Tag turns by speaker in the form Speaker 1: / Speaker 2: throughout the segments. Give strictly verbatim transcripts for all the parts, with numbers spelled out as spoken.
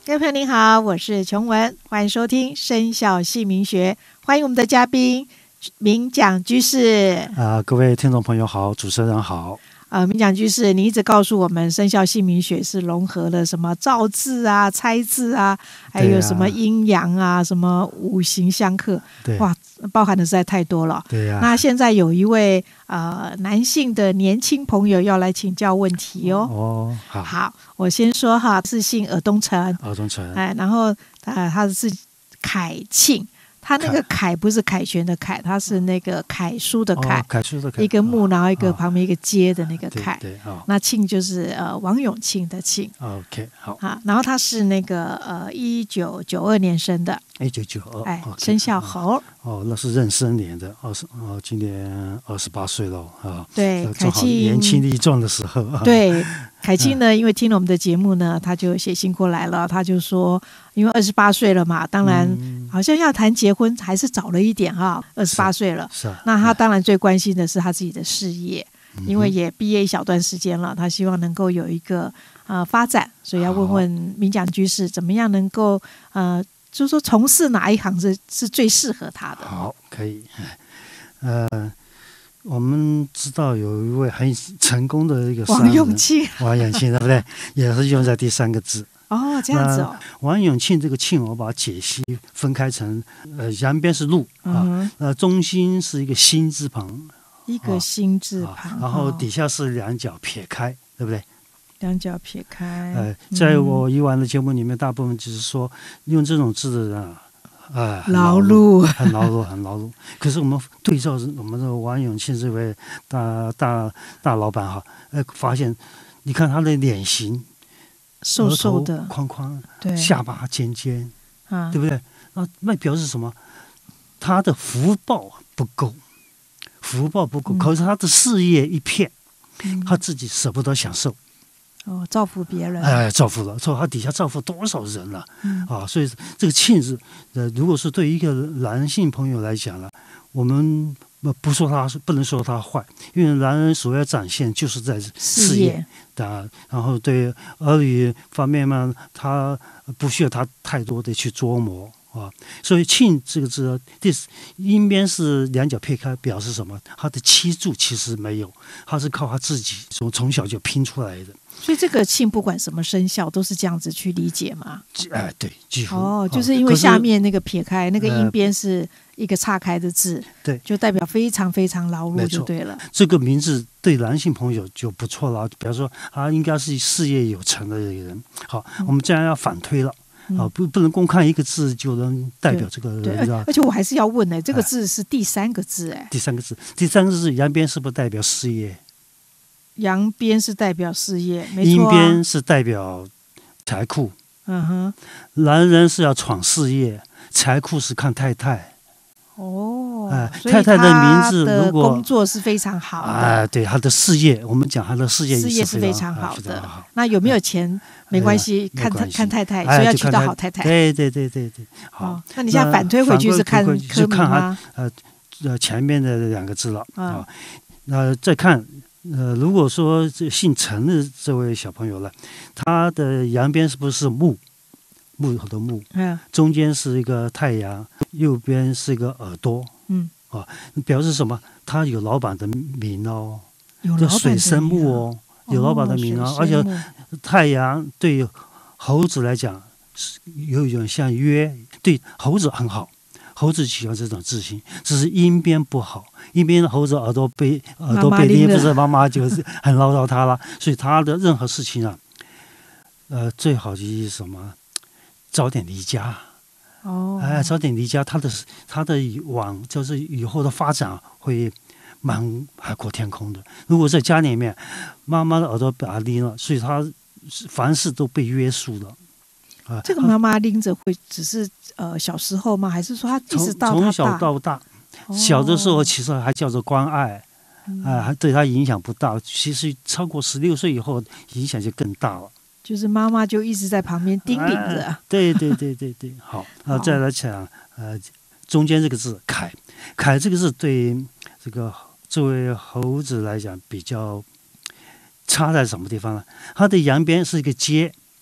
Speaker 1: 各位朋友您好，我是琼文，欢迎收听生肖姓名学，欢迎我们的嘉宾明讲居士。
Speaker 2: 啊、各位听众朋友好，主持人好。
Speaker 1: 呃，明讲居士，你一直告诉我们生肖姓名学是融合了什么造字啊、猜字啊，还有什么阴阳啊、什么五行相克，哇，包含的实在太多了。
Speaker 2: 对呀、啊。
Speaker 1: 那现在有一位呃男性的年轻朋友要来请教问题哦。
Speaker 2: 哦，好。
Speaker 1: 好，我先说哈，是姓尔东城。
Speaker 2: 尔东城。
Speaker 1: 哎，然后呃，他是凯庆。他那个凯不是凯旋的凯，他是那个楷书的楷，
Speaker 2: 哦、楷书的楷，
Speaker 1: 一个木，然后一个
Speaker 2: 哦、
Speaker 1: 旁边一个接的那个楷。
Speaker 2: 对对、哦、
Speaker 1: 那庆就是呃王永庆的庆。
Speaker 2: OK， 好。
Speaker 1: 啊，然后他是那个呃一九九二年生的。
Speaker 2: 一九九二。
Speaker 1: 哎，
Speaker 2: okay,
Speaker 1: 生肖猴。
Speaker 2: 哦，那是壬申年的，二十哦，今年二十八岁了啊。
Speaker 1: 对，凯庆
Speaker 2: 年轻力壮的时候。
Speaker 1: 对。凯庆呢，因为听了我们的节目呢，他就写信过来了。他就说，因为二十八岁了嘛，当然好像要谈结婚还是早了一点哈。二十八岁了，
Speaker 2: 是啊。
Speaker 1: 那他当然最关心的是他自己的事业，因为也毕业一小段时间了，他希望能够有一个呃发展，所以要问问明讲居士，怎么样能够呃，就是说从事哪一行是是最适合他的？
Speaker 2: 好，可以。呃。我们知道有一位很成功的一个
Speaker 1: 王永庆，
Speaker 2: 王永庆对不对？也是用在第三个字。
Speaker 1: 哦，这样子哦。
Speaker 2: 王永庆这个庆，我把它解析分开成，呃，阳边是禄、嗯、啊，呃，中心是一个心字旁，
Speaker 1: 一个心字旁、
Speaker 2: 啊，然后底下是两脚撇开，对不对？
Speaker 1: 两脚撇开。
Speaker 2: 呃，在我以往的节目里面，大部分就是说用这种字的人啊。啊，
Speaker 1: 劳碌，
Speaker 2: 很劳碌，很劳碌。可是我们对照我们的王永庆这位大大大老板哈，呃，发现，你看他的脸型，
Speaker 1: 瘦瘦的，
Speaker 2: 框框，
Speaker 1: 对，
Speaker 2: 下巴尖尖，
Speaker 1: 啊，
Speaker 2: 对不对？那那表示什么？他的福报不够，福报不够，嗯、可是他的事业一片，嗯、他自己舍不得享受。
Speaker 1: 哦，造福别人，
Speaker 2: 哎，造福了，造他底下造福多少人了、啊嗯、啊！所以这个庆字，呃，如果是对一个男性朋友来讲呢，我们不说他不能说他坏，因为男人所要展现就是在事业的，然后对儿女方面嘛，他不需要他太多的去琢磨啊。所以庆这个字，第阴边是两脚撇开，表示什么？他的七柱其实没有，他是靠他自己从从小就拼出来的。
Speaker 1: 所以这个庆不管什么生肖都是这样子去理解嘛？
Speaker 2: 哎，对，几乎
Speaker 1: 哦，就是因为下面那个撇开那个阴边是一个岔开的字，对、呃，就代表非常非常劳碌就对了。
Speaker 2: 这个名字对男性朋友就不错了，比方说他应该是事业有成的一个人。好，嗯、我们这样要反推了。啊，不不能光看一个字就能代表这个人，
Speaker 1: 对，而且我还是要问呢、欸，这个字是第三个字哎、欸，
Speaker 2: 第三个字，第三个字阳边是不是代表事业？
Speaker 1: 阳边是代表事业，没错、啊。
Speaker 2: 阴边是代表财库。
Speaker 1: 嗯哼，
Speaker 2: 男人是要闯事业，财库是看太太。
Speaker 1: 哦，
Speaker 2: 哎、呃，太太的名字如果
Speaker 1: 工作是非常好的，
Speaker 2: 哎、呃，对，他的事业，我们讲他的事业
Speaker 1: 事业是非常好的。
Speaker 2: 好
Speaker 1: 那有没有钱、呃、没关系，看他看太太，所以要娶到好太太。
Speaker 2: 对对对对对，好。
Speaker 1: 哦、那你现在反推回去是看科名吗？
Speaker 2: 呃呃，前面的两个字了啊。那、呃、再看。呃，如果说这姓陈的这位小朋友了，他的阳边是不是木？木头的木，
Speaker 1: 嗯，
Speaker 2: 中间是一个太阳，右边是一个耳朵，
Speaker 1: 嗯，
Speaker 2: 啊，表示什么？他有老板的名哦，
Speaker 1: 有老板的名、啊、
Speaker 2: 水生木哦，有老板的名哦，而且太阳对猴子来讲是有一种像约，对猴子很好。猴子喜欢这种字形，只是阴边不好，阴边的猴子耳朵被耳朵被拎，不是妈妈就是很唠叨他了，所以他的任何事情啊，呃，最好就是什么，早点离家。
Speaker 1: 哦，
Speaker 2: 哎，早点离家，他的他的往就是以后的发展会蛮海阔天空的。如果在家里面，妈妈的耳朵把他拎了，所以他凡事都被约束了。
Speaker 1: 啊、这个妈妈拎着会只是呃小时候吗？还是说他一直到
Speaker 2: 从小到大、哦，小的时候其实还叫做关爱，啊、嗯呃，还对他影响不大。其实超过十六岁以后，影响就更大了。
Speaker 1: 就是妈妈就一直在旁边叮咛着、
Speaker 2: 哎。对对对对对，好，那再来讲呃中间这个字“凯”，“凯”这个字对这个这位猴子来讲比较差在什么地方呢？它的阳边是一个“接”。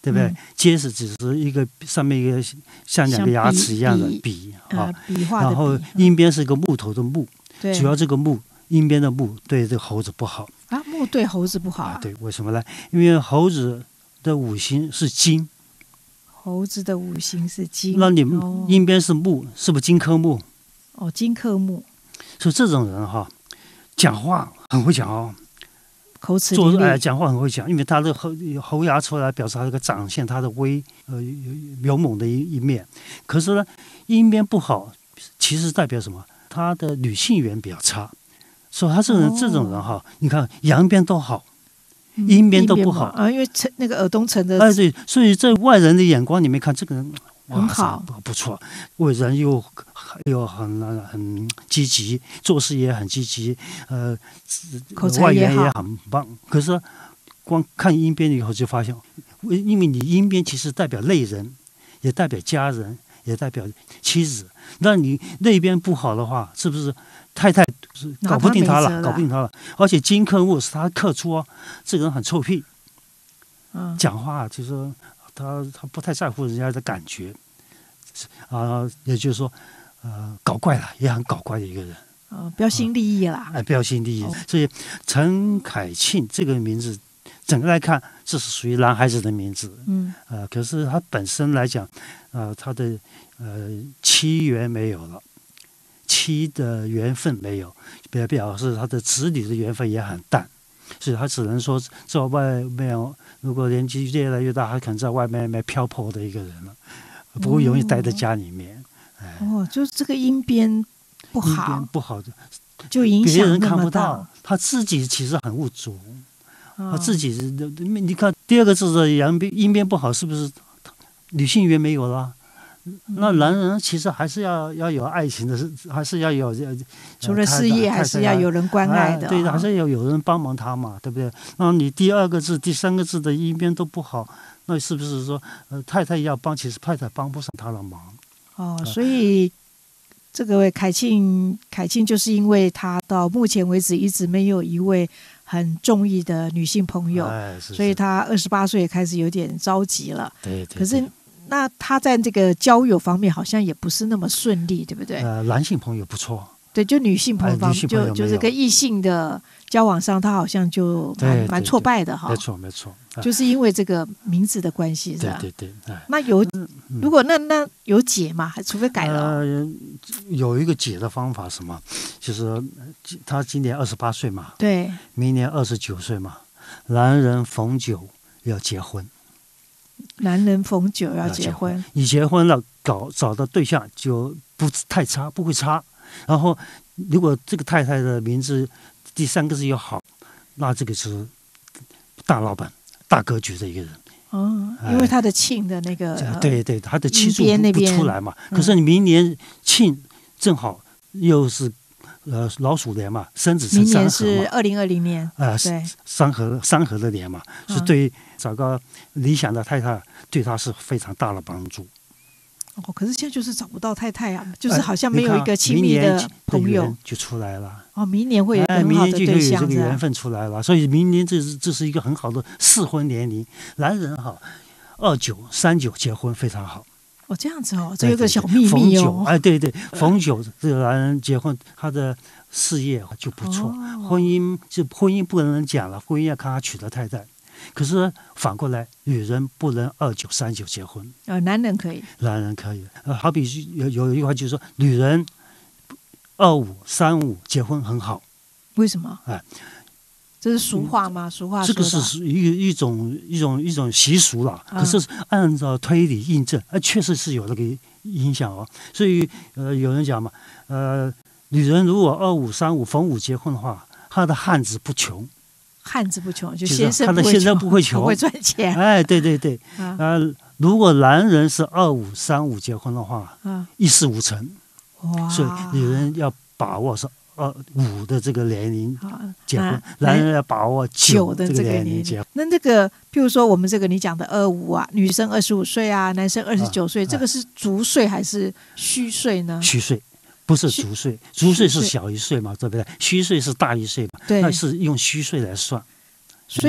Speaker 2: 对不对？
Speaker 1: 嗯
Speaker 2: 结实只是一个上面一个像两个牙齿一样的笔啊，
Speaker 1: 呃，笔画的
Speaker 2: 然后
Speaker 1: 笔
Speaker 2: 阴边是个木头的木，
Speaker 1: 对
Speaker 2: 主要这个木阴边的木对这个猴子不好
Speaker 1: 啊，木对猴子不好啊。
Speaker 2: 对，为什么呢？因为猴子的五行是金，
Speaker 1: 猴子的五行是金，
Speaker 2: 那你
Speaker 1: 哦
Speaker 2: 阴边是木，是不是金克木？
Speaker 1: 哦，金克木，
Speaker 2: 所以这种人哈，讲话很会讲哦，
Speaker 1: 口齿
Speaker 2: 做
Speaker 1: 伶俐，
Speaker 2: 哎讲话很会讲，因为他的猴猴牙出来，表示他这个长相，他的威呃勇猛的一一面。可是呢，阴边不好，其实代表什么？他的女性缘比较差，所以他这种人、
Speaker 1: 哦
Speaker 2: 这种人哈，你看阳边都好，
Speaker 1: 嗯
Speaker 2: 阴边都不好
Speaker 1: 啊，因为沉那个耳东沉的
Speaker 2: 哎对，所以在外人的眼光里面看，这个人哇
Speaker 1: 很好
Speaker 2: 不不错，为人又又很很积极，做事也很积极，呃，
Speaker 1: 口才
Speaker 2: 外援
Speaker 1: 也好
Speaker 2: 也很棒。可是光看阴边以后就发现，因为你阴边其实代表类人，也代表家人，也代表妻子。那你那边不好的话，是不是太太是搞不定他了，
Speaker 1: 拿他没辙了
Speaker 2: 搞不定他了？而且金克木是他克出哦，这个人很臭屁，
Speaker 1: 嗯，
Speaker 2: 讲话就是他他不太在乎人家的感觉，啊，也就是说，呃，搞怪了，也很搞怪的一个人。
Speaker 1: 呃，标新立异啦，
Speaker 2: 哎，标新立异
Speaker 1: 哦。
Speaker 2: 所以陈凯庆这个名字，整个来看，这是属于男孩子的名字。
Speaker 1: 嗯，
Speaker 2: 呃，可是他本身来讲，呃，他的呃妻缘没有了，妻的缘分没有，表表示他的子女的缘分也很淡，所以他只能说在外面，如果年纪越来越大，他可能在外面面漂泊的一个人了，不会容易待在家里面。哎，
Speaker 1: 哦，就是这个阴边不
Speaker 2: 阴边
Speaker 1: 好，
Speaker 2: 不好的，
Speaker 1: 就影
Speaker 2: 别人
Speaker 1: 响那么
Speaker 2: 看不到
Speaker 1: 大，，
Speaker 2: 他自己其实很无助。他
Speaker 1: 哦
Speaker 2: 自己，你看第二个字的阳边阴边不好，是不是女性缘没有了？那男人其实还是要要有爱情的，是还是要有呃
Speaker 1: 除了事业，还是要有人关爱的，
Speaker 2: 哎对，
Speaker 1: 啊
Speaker 2: 还是要有人帮忙他嘛，对不对？那你第二个字、第三个字的阴边都不好，那是不是说呃太太要帮，其实太太帮不上他的忙？
Speaker 1: 哦，所以这个凯庆，凯庆就是因为他到目前为止一直没有一位很中意的女性朋友，
Speaker 2: 哎，是
Speaker 1: 所以他二十八岁开始有点着急了。
Speaker 2: 对对。
Speaker 1: 可是那他在这个交友方面好像也不是那么顺利，对不对？
Speaker 2: 呃，男性朋友不错，
Speaker 1: 对，就女性朋友方面，
Speaker 2: 哎女性朋友
Speaker 1: 就就是
Speaker 2: 没有
Speaker 1: 跟异性的交往上，他好像就
Speaker 2: 对对
Speaker 1: 蛮蛮挫败的哈
Speaker 2: 没。错没错，哎
Speaker 1: 就是因为这个名字的关系，是吧？
Speaker 2: 对对对，哎。
Speaker 1: 那有
Speaker 2: 嗯
Speaker 1: 如果那那有解吗？还除非改了哦。
Speaker 2: 呃，有一个解的方法是什么？就是呃他今年二十八岁嘛，
Speaker 1: 对，
Speaker 2: 明年二十九岁嘛，男人逢九要结婚，
Speaker 1: 男人逢九要
Speaker 2: 要
Speaker 1: 结婚，
Speaker 2: 你结婚了，搞找到对象就不太差，不会差。然后，如果这个太太的名字第三个字又好，那这个是大老板、大格局的一个人。
Speaker 1: 哦，因为他的庆的那个，呃
Speaker 2: 对对，他的气数不不
Speaker 1: 阴边那边
Speaker 2: 出来嘛。
Speaker 1: 嗯
Speaker 2: 可是你明年庆正好又是呃老鼠年嘛，申子
Speaker 1: 明年
Speaker 2: 辰三合嘛，
Speaker 1: 是二零二零年，
Speaker 2: 呃
Speaker 1: 对，
Speaker 2: 三合三合的年嘛，是
Speaker 1: 嗯
Speaker 2: 对于找个理想的太太，对他是非常大的帮助。
Speaker 1: 哦，可是现在就是找不到太太啊，就是
Speaker 2: 哎
Speaker 1: 好像没有
Speaker 2: 你看
Speaker 1: 一个亲
Speaker 2: 明年
Speaker 1: 密的朋友
Speaker 2: 缘就出来了。
Speaker 1: 哦，明年会有一个
Speaker 2: 哎，明
Speaker 1: 很好的
Speaker 2: 年就会有
Speaker 1: 对象，是吧
Speaker 2: 这个缘分出来了，所以明年这是这是一个很好的适婚年龄。男人哈，二九三九结婚非常好。
Speaker 1: 哦，这样子哦，这
Speaker 2: 对
Speaker 1: 有个
Speaker 2: 对
Speaker 1: 小秘
Speaker 2: 逢九，
Speaker 1: 密哦，
Speaker 2: 哎，对对，逢九这个男人结婚，他的事业就不错，
Speaker 1: 哦
Speaker 2: 婚姻就婚姻不能讲了，婚姻要看他娶的太太。可是反过来，女人不能二九三九结婚，
Speaker 1: 呃，男人可以，
Speaker 2: 男人可以。呃，好比是有有一句话就是说，女人二五三五结婚很好，
Speaker 1: 为什么？
Speaker 2: 哎，
Speaker 1: 这是俗话吗？俗话
Speaker 2: 这个
Speaker 1: 说的
Speaker 2: 是属于一一种一种一种习俗了。
Speaker 1: 嗯
Speaker 2: 可是按照推理印证，呃，确实是有那个影响哦。所以呃，有人讲嘛，呃，女人如果二五三五逢五结婚的话，她的汉子不穷。
Speaker 1: 汉子不穷，就
Speaker 2: 就是
Speaker 1: 先生不会
Speaker 2: 他的先生
Speaker 1: 穷
Speaker 2: 不会穷
Speaker 1: 不会赚钱
Speaker 2: 哎，对对对，
Speaker 1: 啊
Speaker 2: 呃，如果男人是二五三五结婚的话，
Speaker 1: 啊！
Speaker 2: 一事无成，
Speaker 1: 哇，
Speaker 2: 所以女人要把握是二五的这个年龄
Speaker 1: 啊
Speaker 2: 结婚，
Speaker 1: 那
Speaker 2: 男人要把握
Speaker 1: 九的
Speaker 2: 这个
Speaker 1: 这个年龄
Speaker 2: 年龄结婚。，
Speaker 1: 那这个，譬如说我们这个你讲的二五啊，女生二十五岁啊，男生二十九岁，
Speaker 2: 啊
Speaker 1: 这个是足岁还是虚岁呢？
Speaker 2: 虚岁不是
Speaker 1: 虚
Speaker 2: 足岁，足岁
Speaker 1: 虚岁
Speaker 2: 是小一岁嘛，对不对？虚岁是大一岁嘛，
Speaker 1: 对
Speaker 2: 那是用虚岁来算。
Speaker 1: 所以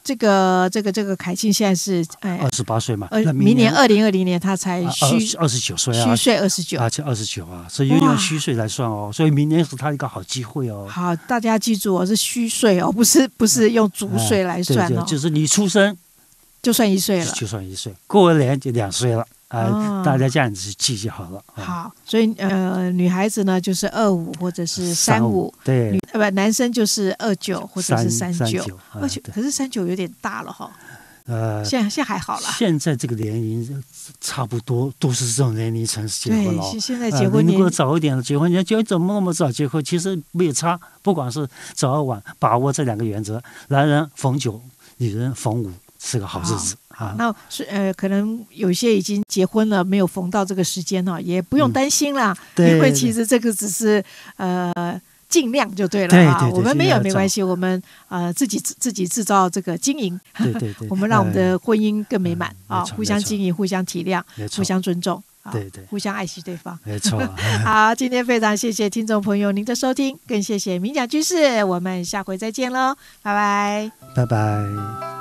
Speaker 1: 这个这个这个凯庆现在是哎
Speaker 2: 二十八岁嘛，
Speaker 1: 呃，
Speaker 2: 那
Speaker 1: 明年二零二零年他才虚
Speaker 2: 二十九岁啊，
Speaker 1: 虚岁二十九，
Speaker 2: 而且二十九啊，所以用虚岁来算哦，所以明年是他一个好机会哦。
Speaker 1: 好，大家记住哦，是虚岁哦，不是不是用足岁来算哦，
Speaker 2: 对对，就是你出生
Speaker 1: 就算一岁了，
Speaker 2: 就算一岁，过年就两岁了。啊、
Speaker 1: 哦，
Speaker 2: 大家这样子记就好了。
Speaker 1: 好，所以呃，女孩子呢就是二五或者是三五，
Speaker 2: 对，
Speaker 1: 女呃不，男生就是二九或者是三九，二九，可是三九有点大了哈。呃，现在现在还好了。
Speaker 2: 现在这个年龄差不多都是这种年龄层结婚了。
Speaker 1: 对，现在结婚年、
Speaker 2: 呃、如果早一点结婚，你就怎么那么早结婚？其实没有差，不管是早晚，把握这两个原则，男人逢九，女人逢五，是个好日子。
Speaker 1: 啊，那是呃，可能有些已经结婚了，没有逢到这个时间呢，也不用担心啦，嗯、因为其实这个只是呃尽量就对了啊。
Speaker 2: 对对对，
Speaker 1: 我们没有没关系，我们呃自己自己制造这个经营，
Speaker 2: 对对对，
Speaker 1: 我们让我们的婚姻更美满、嗯、啊，互相经营，互相体谅，互相尊重。
Speaker 2: 对对，
Speaker 1: 互相爱惜对方，
Speaker 2: 没错。
Speaker 1: 好，今天非常谢谢听众朋友您的收听，更谢谢明讲居士，我们下回再见喽，拜拜，
Speaker 2: 拜拜。